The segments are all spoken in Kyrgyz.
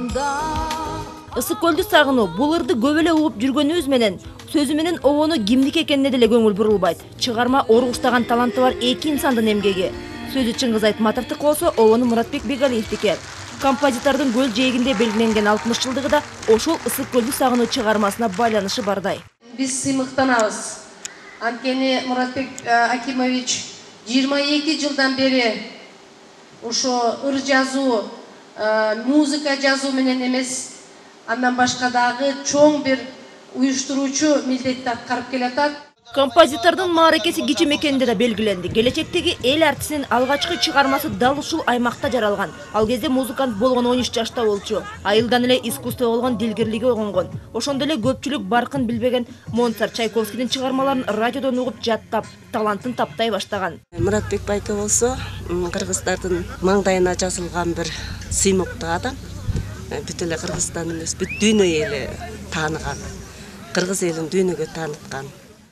Ысык көлдү сагынуу бул ырды көп эле угуп жүргөнүбүз менен сөзү менен обону кимдики экенине деле көңүл бурулбайт. Чыгарма оргуштаган таланты бар эки инсандын эмгеги. Сөзү Чыңгыз Айтматовдук болсо, обону Муратбек Бегалиевдики. Композитордун көл жээгинде белгиленген 60 жылдыгы да ошол Ысык көлдү сагынуу чыгармасына байланышы бардай. Биз сыймыктанабыз. Анткени Муратбек Акимович 22 жылдан бери ошо ыр жазуу, музыка жазуу менен эмес, андан башка дагы чоң бир уюштуруучу милдетти аткарып келатат. Композитордун мааракеси кичим экенди да белгиленди. Келечектеги эл артисинин алгачкы чыгармасы дал ушул аймакта жаралган. Ал кезде музыкант болгон 13 жашта болчу. Айылдан эле искусство болгон дилгирлиги ойгонгон. Ошондо эле көпчүлүк баркын билбеген Моцарт, Чайковскийдин чыгармаларын радиодон угуп жаттап, талантын таптай баштаган. Муратбек байке болсо, кыргыздардын маңдайына жазылган бир сыймыктуу адам. Бүт эле Кыргызстан эмес, бүт дүйнө эли тааныган. Кыргыз элин дүйнөгө тааныткан.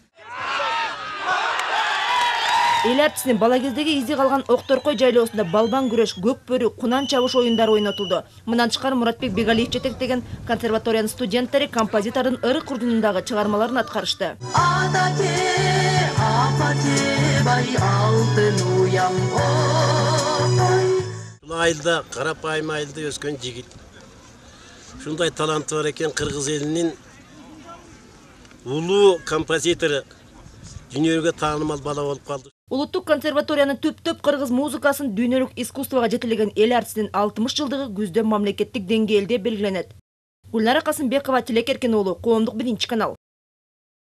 Эл артисинин бала кездеги изи калган Окторкой жайлоосунда балбан күрөш, көк бөрү, кунан чабыш оюндары ойнотулду. Мындан тышкары Муратбек Бегалиев жетектеген консерваториянын студенттери композитордун ыры курдунундагы чыгармаларын аткарышты. Бул айылда, карапайым айылда өскөн жигит. Ушундай таланты бар экен, кыргыз элинин улуу композитору, дүйнөгө таанымал бала болуп калды. Улуттук консерваториянын түп-түп кыргыз музыкасын дүйнөлүк искусствого жетелеген эл артисинин 60 жылдыгы күздө мамлекеттик деңгээлде белгиленет. Гүлнара Касымбекова, Тилек Эркин уулу, Коомдук 1-канал.